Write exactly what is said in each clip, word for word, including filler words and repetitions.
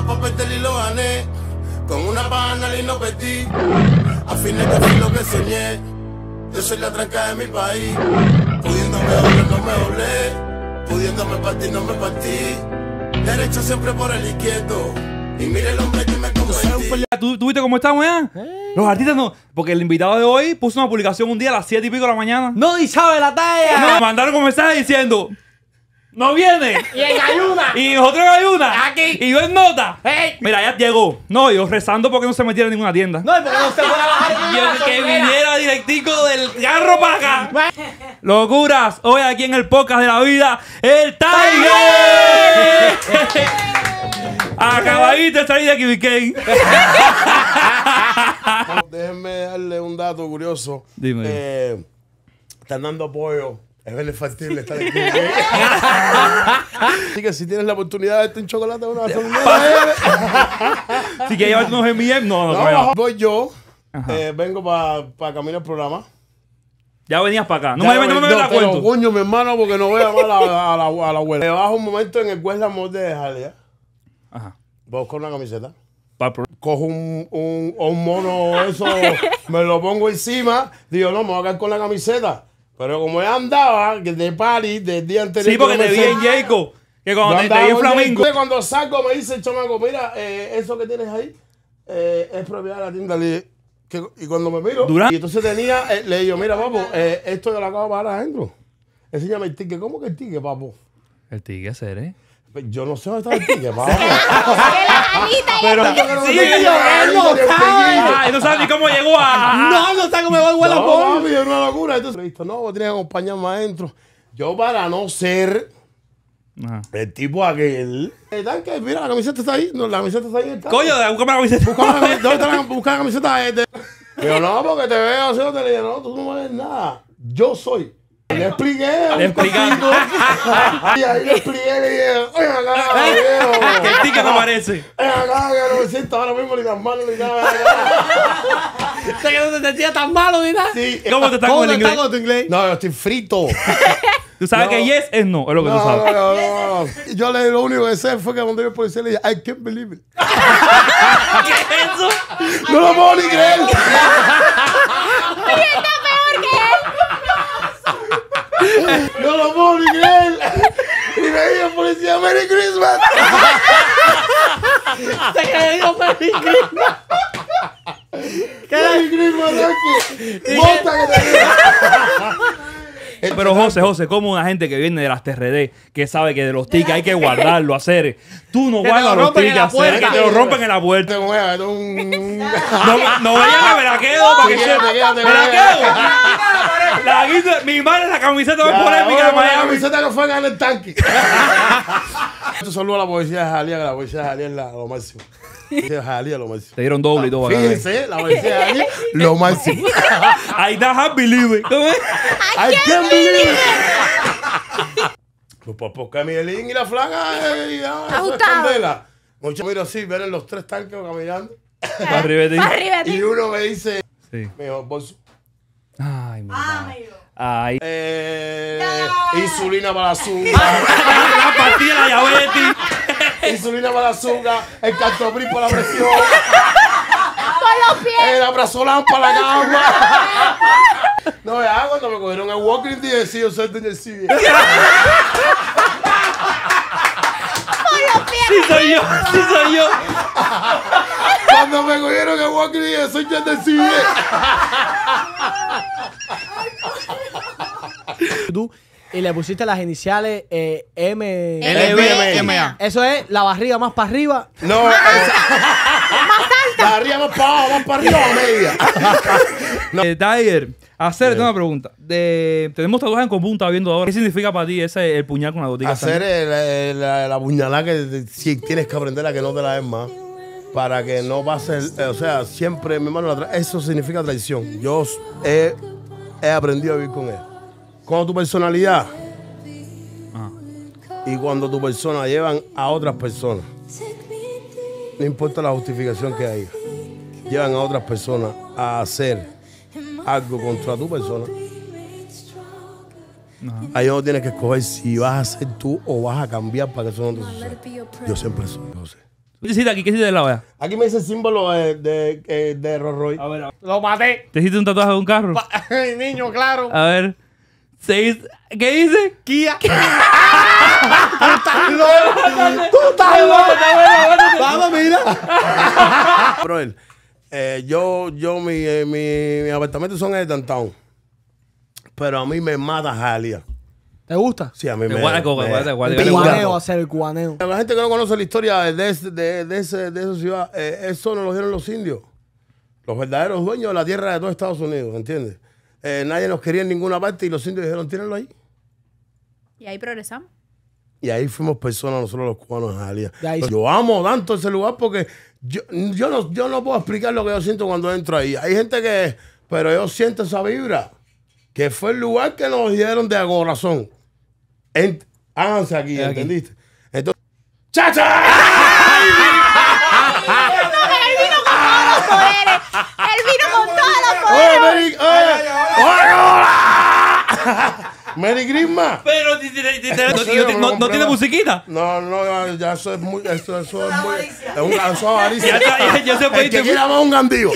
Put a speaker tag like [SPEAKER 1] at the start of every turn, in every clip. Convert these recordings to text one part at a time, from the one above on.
[SPEAKER 1] pa' perder y lo gané. Con una pana y no perdí. A fin de que fui lo que soñé. Yo soy la tranca de mi país. Pudiéndome doblar, no me doblé. Pudiéndome partir, no me partí. Derecho siempre por el izquierdo. Y mire el hombre que me convertí.
[SPEAKER 2] ¿Tú, ¿Tú viste cómo estamos ya? ¿Eh? Los artistas no. Porque el invitado de hoy puso una publicación un día a las siete y pico de la mañana.
[SPEAKER 3] ¡No y sabe la talla!
[SPEAKER 2] Me mandaron un mensaje diciendo: ¡no viene!
[SPEAKER 3] ¡Y en ayuda!
[SPEAKER 2] Y nosotros en ayuda.
[SPEAKER 3] Aquí.
[SPEAKER 2] Y yo en nota.
[SPEAKER 3] Hey.
[SPEAKER 2] Mira, ya llegó. No, yo rezando porque no se metiera en ninguna tienda.
[SPEAKER 3] No, porque no se puede bajar.
[SPEAKER 2] Y que viniera directico del carro para acá. Locuras, hoy aquí en el podcast de la vida, el Tiger. Acabadito de salir de aquí, Vicky.
[SPEAKER 1] Déjenme darle un dato curioso.
[SPEAKER 2] Dime.
[SPEAKER 1] Eh, están dando apoyo. Es beneficiable estar aquí. Así que si tienes la oportunidad de darte un chocolate o una gasolinera.
[SPEAKER 2] Si quieres llevarte unos M y M, no, no,
[SPEAKER 1] no,
[SPEAKER 2] no.
[SPEAKER 1] voy yo. Eh, vengo para pa caminar el programa.
[SPEAKER 2] Ya venías para acá. No
[SPEAKER 1] ya
[SPEAKER 2] me, no me, me la
[SPEAKER 1] te lo
[SPEAKER 2] cuento.
[SPEAKER 1] coño, mi hermano, porque no vea mal a, a, a, la, a la abuela. Me bajo un momento en el Westland Mall de Jalea.
[SPEAKER 2] Ajá.
[SPEAKER 1] Busco una camiseta.
[SPEAKER 2] Pa pro...
[SPEAKER 1] Cojo un, un, un mono, eso, me lo pongo encima. Digo, no, me voy a quedar con la camiseta. Pero como ya andaba que de party del día anterior.
[SPEAKER 2] Sí, porque te vi en Jacob. Que cuando te, te vi en Flamenco.
[SPEAKER 1] Cuando salgo me dice el chamaco, mira, eh, eso que tienes ahí eh, es propiedad de la tienda. Le, que, y cuando me miro,
[SPEAKER 2] ¿Dura?
[SPEAKER 1] y entonces tenía, eh, le digo, mira, papo, eh, esto yo lo acabo de pagar adentro. Enséñame el ticket. ¿Cómo que el ticket, papo?
[SPEAKER 2] El ticket, ser, ¿eh?
[SPEAKER 1] Yo no sé dónde está el ticket, papo.
[SPEAKER 2] Pero
[SPEAKER 3] sí, yo él no sabe.
[SPEAKER 2] Ah, no sabe ni cómo llegó a...
[SPEAKER 3] No, no sabe cómo me voy a la
[SPEAKER 1] No, papi, es una locura. Entonces, listo, no, vos tienes que acompañarme adentro. Yo para no ser
[SPEAKER 2] Ajá.
[SPEAKER 1] el tipo aquel. El tanque, mira, la camiseta está ahí. No, la camiseta está ahí en el tanque.
[SPEAKER 2] Coño, búscame la camiseta.
[SPEAKER 1] Busca la camiseta. ¿Dónde está la, busca la camiseta? Este. Yo no, porque te veo así, no te le digo, no, tú no me ves nada. Yo soy. Le expliqué.
[SPEAKER 2] Le expliqué.
[SPEAKER 1] Y ahí le expliqué, le dije, oye, acá, viejo.
[SPEAKER 2] ¿Qué ticket te parece?
[SPEAKER 1] Oye, acá, que no me siento ahora mismo ni tan malo ni nada.
[SPEAKER 3] Sé que no te sentía tan malo ni nada.
[SPEAKER 1] Sí.
[SPEAKER 2] ¿Cómo te está
[SPEAKER 3] ¿Cómo
[SPEAKER 2] con
[SPEAKER 3] te
[SPEAKER 2] el
[SPEAKER 3] está
[SPEAKER 2] inglés?
[SPEAKER 3] con tu inglés?
[SPEAKER 1] No, yo estoy frito.
[SPEAKER 2] Tú sabes
[SPEAKER 1] No.
[SPEAKER 2] que yes es no, es lo que
[SPEAKER 1] No,
[SPEAKER 2] tú sabes.
[SPEAKER 1] no, no, no. Yo le, lo único que sé fue que cuando yo el policía le dije, I can't believe it.
[SPEAKER 2] ¿Qué es eso?
[SPEAKER 1] No lo puedo ni creer. No lo puedo ni creer. Y me dijo el policía, Merry Christmas.
[SPEAKER 3] Sé que le digo Merry Christmas.
[SPEAKER 1] Merry Christmas, Donkey. Bota que te diga.
[SPEAKER 2] Pero José, José, como una gente que viene de las T R D, que sabe que de los tickets hay que guardarlo, hacer. Tú no
[SPEAKER 3] Que te
[SPEAKER 2] guardas
[SPEAKER 3] lo
[SPEAKER 2] los
[SPEAKER 3] rompen en
[SPEAKER 2] tickets,
[SPEAKER 3] la
[SPEAKER 2] hacer, que
[SPEAKER 3] puerta.
[SPEAKER 2] te lo rompen en la puerta.
[SPEAKER 1] Tengo un- tengo un-
[SPEAKER 2] No, no vayan a veraqueo para que
[SPEAKER 1] Quédate,
[SPEAKER 2] sepa.
[SPEAKER 1] quédate,
[SPEAKER 2] ¡Veraqueo! La guisa- mi madre la camiseta más
[SPEAKER 1] Ya,
[SPEAKER 2] polémica de
[SPEAKER 1] ahora, La
[SPEAKER 2] Miami.
[SPEAKER 1] camiseta no fue en el tanque. Un saludo a la policía de Jalía, que la policía de Jalía es la- lo máximo. La policía de Jalía es lo máximo.
[SPEAKER 2] Te dieron doble y todo. acá, ¿eh?
[SPEAKER 1] Fíjense, la policía de Jalía, lo máximo.
[SPEAKER 2] I don't believe it. ¿Cómo es?
[SPEAKER 1] I can't believe it. Pues por porque Miguelín y la flaca eh, ya, eso es
[SPEAKER 4] Ajustado.
[SPEAKER 1] candela. Muchos miro así, ven los tres tanques caminando.
[SPEAKER 2] Arriba de ti.
[SPEAKER 4] Arriba de
[SPEAKER 1] Y
[SPEAKER 4] ti.
[SPEAKER 1] uno me dice,
[SPEAKER 2] Sí.
[SPEAKER 1] mejor bolso.
[SPEAKER 2] Ay, mi madre. Ay.
[SPEAKER 1] Eh, insulina para la azúcar.
[SPEAKER 2] La pastilla de la diabetes.
[SPEAKER 1] Insulina para la azúcar. El cartopril para la presión.
[SPEAKER 4] Con los pies.
[SPEAKER 1] El abrazolán para la cama. No, ya cuando me cogieron el walking dije, sí, yo soy el C B S.
[SPEAKER 4] Con los pies.
[SPEAKER 2] Sí soy yo, sí soy yo.
[SPEAKER 1] Cuando me cogieron el walking dije, soy yo del C B S.
[SPEAKER 3] Tú y le pusiste las iniciales eh, M.
[SPEAKER 4] L B M A.
[SPEAKER 3] Eso es la barriga más para arriba.
[SPEAKER 1] No, esa. Para arriba, más para abajo, más para arriba, a media.
[SPEAKER 2] Eh, Tiger, hacerte una pregunta. De, tenemos tatuajes en común, estaba viendo ahora. ¿Qué significa para ti ese el puñal con la gotica?
[SPEAKER 1] Hacer el- el- la, la puñalada que si tienes que aprender a que no te la des más. Para que no pase, el- o sea, siempre, mi hermano, la tra- eso significa traición. Yo he, he aprendido a vivir con él. Con tu personalidad
[SPEAKER 2] Ajá.
[SPEAKER 1] y cuando tu persona llevan a otras personas, no importa la justificación que haya, llevan a otras personas a hacer algo contra tu persona.
[SPEAKER 2] Ajá.
[SPEAKER 1] Ahí no tienes que escoger si vas a ser tú o vas a cambiar para que eso no te suceda. Yo siempre soy José.
[SPEAKER 2] ¿Qué hiciste aquí? ¿Qué hiciste de la olla?
[SPEAKER 1] Aquí me dice el símbolo de, de, de, de Rolls Royce.
[SPEAKER 2] A ver, a ver.
[SPEAKER 3] Lo maté.
[SPEAKER 2] ¿Te hiciste un tatuaje de un carro?
[SPEAKER 3] Niño, claro.
[SPEAKER 2] A ver. Se hizo- ¿Qué dice?
[SPEAKER 3] Kia. ¡Tú estás loco! ¡Tú estás loco! Vamos, mira.
[SPEAKER 1] Brother, eh, yo, yo mi, eh, mi, mis apartamentos son en el downtown. Pero a mí me mata Jalía.
[SPEAKER 3] ¿Te gusta?
[SPEAKER 1] Sí, a mí
[SPEAKER 2] El
[SPEAKER 1] me...
[SPEAKER 2] guaraco,
[SPEAKER 1] me-
[SPEAKER 2] el guaraco, el guaraco.
[SPEAKER 3] El
[SPEAKER 1] me-
[SPEAKER 3] cubaneo, hacer el cubaneo.
[SPEAKER 1] La gente que no conoce la historia de, ese- de, de, ese, de esa ciudad, eh, eso nos lo dieron los indios. Los verdaderos dueños de la tierra de todo Estados Unidos, ¿entiendes? Eh, nadie nos quería en ninguna parte y los indios dijeron, tírenlo ahí.
[SPEAKER 4] Y ahí progresamos.
[SPEAKER 1] Y ahí fuimos personas nosotros los cubanos en Jalía.
[SPEAKER 3] Y ahí-
[SPEAKER 1] Yo amo tanto ese lugar porque yo, yo, no, yo no puedo explicar lo que yo siento cuando entro ahí. Hay gente que... Pero yo siento esa vibra. Que fue el lugar que nos dieron de corazón. Ent- háganse aquí,
[SPEAKER 2] Es aquí.
[SPEAKER 1] ¿entendiste? Entonces... ¡Chacha!
[SPEAKER 4] Él vino con todos los poderes. Él vino con todos los
[SPEAKER 1] ¡Oye,
[SPEAKER 4] poderes.
[SPEAKER 1] Mary! ¡Oye! ¡Oye, hola! ¡Merry Christmas!
[SPEAKER 2] Pero ti- ti- ti- ti-
[SPEAKER 1] No
[SPEAKER 2] no,
[SPEAKER 1] sé,
[SPEAKER 2] no-
[SPEAKER 1] no
[SPEAKER 2] no-
[SPEAKER 1] lo
[SPEAKER 2] no
[SPEAKER 1] compré
[SPEAKER 2] tiene
[SPEAKER 1] más.
[SPEAKER 2] musiquita.
[SPEAKER 1] No, no, ya, ya eso es muy... Eso, eso es muy... Es un eso es avaricia.
[SPEAKER 2] Ya está, ya- ya se
[SPEAKER 1] El
[SPEAKER 2] fue.
[SPEAKER 1] que quiera más un gandío.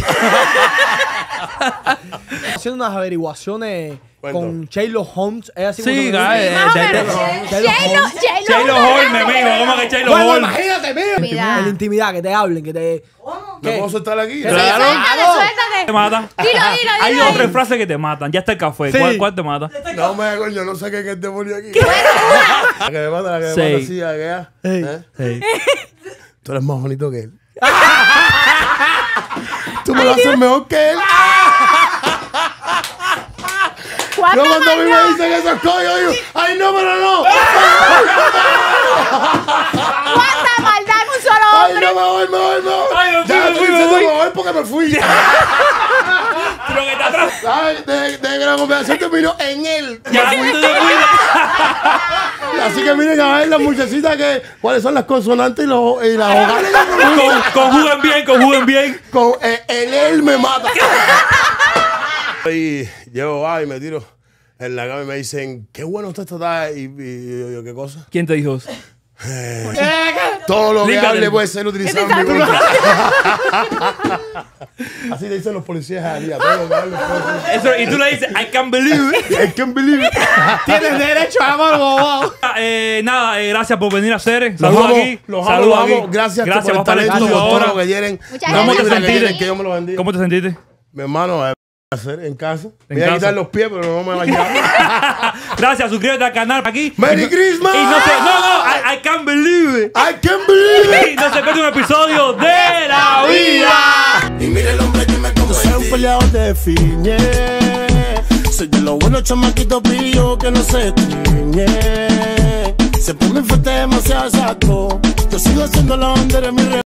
[SPEAKER 3] Haciendo unas averiguaciones
[SPEAKER 1] Cuéntame.
[SPEAKER 3] con Sherlock Holmes. ¿Es así
[SPEAKER 2] Sí,
[SPEAKER 3] como se
[SPEAKER 2] guy,
[SPEAKER 3] dice?
[SPEAKER 2] eh,
[SPEAKER 4] Más o
[SPEAKER 2] de- de-
[SPEAKER 4] menos.
[SPEAKER 3] Sherlock
[SPEAKER 4] J-Lo,
[SPEAKER 3] Holmes.
[SPEAKER 4] J-Lo.
[SPEAKER 2] Chaylo Holmes, mijo. ¿Cómo que Chaylo
[SPEAKER 3] Bueno,
[SPEAKER 2] Holmes?
[SPEAKER 3] imagínate, mira.
[SPEAKER 4] Mira.
[SPEAKER 3] En la intimidad, que te hablen, que te...
[SPEAKER 1] ¿Me
[SPEAKER 3] ¿Qué?
[SPEAKER 1] puedo soltar aquí?
[SPEAKER 3] ¿Qué?
[SPEAKER 2] Claro.
[SPEAKER 4] Suéltate,
[SPEAKER 2] Te
[SPEAKER 4] suéltate.
[SPEAKER 2] mata.
[SPEAKER 4] Dilo, dilo,
[SPEAKER 2] Hay
[SPEAKER 4] dilo.
[SPEAKER 2] dos o tres frases que te matan. Ya está el café.
[SPEAKER 3] Sí.
[SPEAKER 2] ¿Cuál, cuál te mata?
[SPEAKER 1] No me hago, yo no sé qué es el demonio aquí.
[SPEAKER 4] Bueno,
[SPEAKER 1] La que me mata, la que me
[SPEAKER 2] Sí.
[SPEAKER 1] mata así, la que ya.
[SPEAKER 3] Ey.
[SPEAKER 1] ¿Eh?
[SPEAKER 2] Sí.
[SPEAKER 1] Tú eres más bonito que él. Tú me lo haces mejor que él.
[SPEAKER 4] ¿cuánta
[SPEAKER 1] Yo cuando a mí me
[SPEAKER 4] maldad?
[SPEAKER 1] dicen esas cosas, yo digo, ay no, pero no.
[SPEAKER 4] ¿Cuánta maldad en un solo
[SPEAKER 1] Ay,
[SPEAKER 4] hombre?
[SPEAKER 1] no, me voy, me voy, me voy.
[SPEAKER 2] Ay, me fui,
[SPEAKER 1] Ya
[SPEAKER 2] me
[SPEAKER 1] estoy
[SPEAKER 2] fui, me
[SPEAKER 1] diciendo
[SPEAKER 2] fui.
[SPEAKER 1] me voy porque me fui.
[SPEAKER 2] Pero que está atrás.
[SPEAKER 1] Ay, de, de que la conversación terminó en él.
[SPEAKER 2] Ya, tú te fuiste.
[SPEAKER 1] Así que miren a ver las muchachitas que cuáles son las consonantes y, los, y las vocales.
[SPEAKER 2] Con- Conjuguen bien, conjuguen bien.
[SPEAKER 1] Con eh, el él me mata. Y llevo va y me tiro en la cama y me dicen, qué bueno usted está. Y, y, y yo, ¿qué cosa?
[SPEAKER 2] ¿Quién te dijo eso?
[SPEAKER 1] Todo lo que
[SPEAKER 2] Língate.
[SPEAKER 1] hable puede ser utilizado en mi contra. Así le dicen los policías a Alía. Todo lo que hable puede ser.
[SPEAKER 2] Eso, y tú le dices, I can't believe it.
[SPEAKER 1] I can't believe it.
[SPEAKER 3] Tienes derecho a amar, bobado.
[SPEAKER 2] Eh, nada, eh, gracias por venir a hacer.
[SPEAKER 1] Los
[SPEAKER 2] Saludos
[SPEAKER 1] amo,
[SPEAKER 2] aquí.
[SPEAKER 1] los amo,
[SPEAKER 2] Saludos
[SPEAKER 1] los
[SPEAKER 2] aquí.
[SPEAKER 1] amo. Gracias,
[SPEAKER 2] Gracias
[SPEAKER 1] por
[SPEAKER 2] por estar en el
[SPEAKER 1] talento,
[SPEAKER 2] estudio
[SPEAKER 1] por todo
[SPEAKER 2] ahora.
[SPEAKER 1] lo que quieren.
[SPEAKER 4] Muchas
[SPEAKER 1] No
[SPEAKER 2] gracias.
[SPEAKER 1] me
[SPEAKER 2] ¿Cómo te sentiste?
[SPEAKER 1] Que Dios me lo bendiga.
[SPEAKER 2] ¿Cómo te sentiste?
[SPEAKER 1] Mi hermano, eh, hacer en casa.
[SPEAKER 2] En
[SPEAKER 1] Voy a
[SPEAKER 2] casa.
[SPEAKER 1] quitar los pies, pero no me bañaba.
[SPEAKER 2] Gracias, suscríbete al canal aquí.
[SPEAKER 1] ¡Merry
[SPEAKER 2] Y no-
[SPEAKER 1] Christmas!
[SPEAKER 2] Y no se, no, no, I, I can't believe it.
[SPEAKER 1] I can't believe it.
[SPEAKER 2] Y no se pierde un episodio de la vida.
[SPEAKER 1] Y mire el hombre que me convertí. Soy un peleador de fiñe. Soy de los buenos chamaquitos pillos que no se tiñe. Se pone fuerte demasiado exacto. Yo sigo siendo la bandera de mi re